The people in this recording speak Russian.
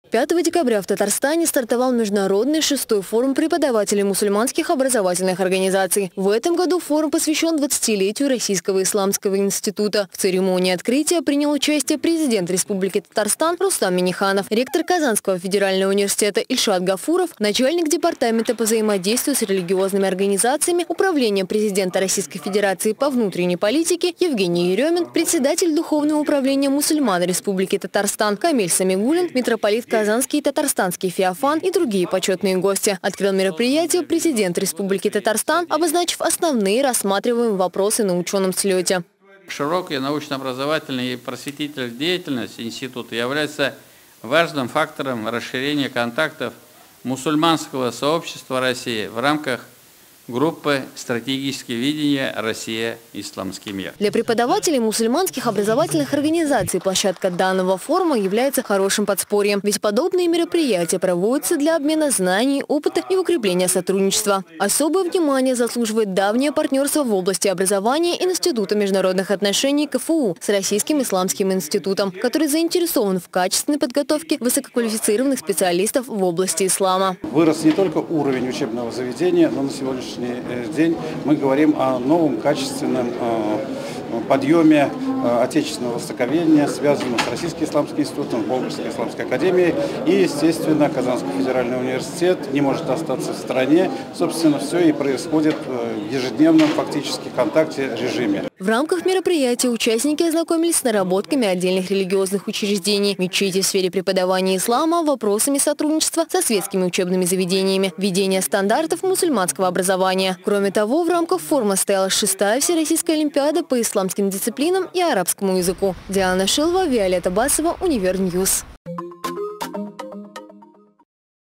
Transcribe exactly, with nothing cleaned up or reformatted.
пятого декабря в Татарстане стартовал международный шестой форум преподавателей мусульманских образовательных организаций. В этом году форум посвящен двадцатилетию Российского исламского института. В церемонии открытия принял участие президент Республики Татарстан Рустам Минниханов, ректор Казанского федерального университета Ильшат Гафуров, начальник департамента по взаимодействию с религиозными организациями Управления президента Российской Федерации по внутренней политике Евгений Еремин, председатель Духовного управления мусульман Республики Татарстан Камиль Самигуллин, митрополит Казанский и Татарстанский Феофан и другие почетные гости. Открыл мероприятие президент Республики Татарстан, обозначив основные рассматриваемые вопросы на ученом слете. Широкая научно-образовательная и просветительная деятельность института является важным фактором расширения контактов мусульманского сообщества России в рамках группы «Стратегические видения. Россия. Исламский мир». Для преподавателей мусульманских образовательных организаций площадка данного форума является хорошим подспорьем, ведь подобные мероприятия проводятся для обмена знаний, опыта и укрепления сотрудничества. Особое внимание заслуживает давнее партнерство в области образования Института международных отношений ка эф у с Российским исламским институтом, который заинтересован в качественной подготовке высококвалифицированных специалистов в области ислама. Вырос не только уровень учебного заведения, но на сегодняшний день мы говорим о новом качественном подъеме отечественного востоковедения, связанного с Российским исламским институтом, Болгарской исламской академией. И, естественно, Казанский федеральный университет не может остаться в стороне. Собственно, все и происходит в ежедневном фактически контакте режиме. В рамках мероприятия участники ознакомились с наработками отдельных религиозных учреждений, мечетей в сфере преподавания ислама, вопросами сотрудничества со светскими учебными заведениями, введения стандартов мусульманского образования. Кроме того, в рамках форума состоялась шестая Всероссийская олимпиада по исламским дисциплинам и арабскому языку. Диана Шилова, Виолетта Басова, Универньюз.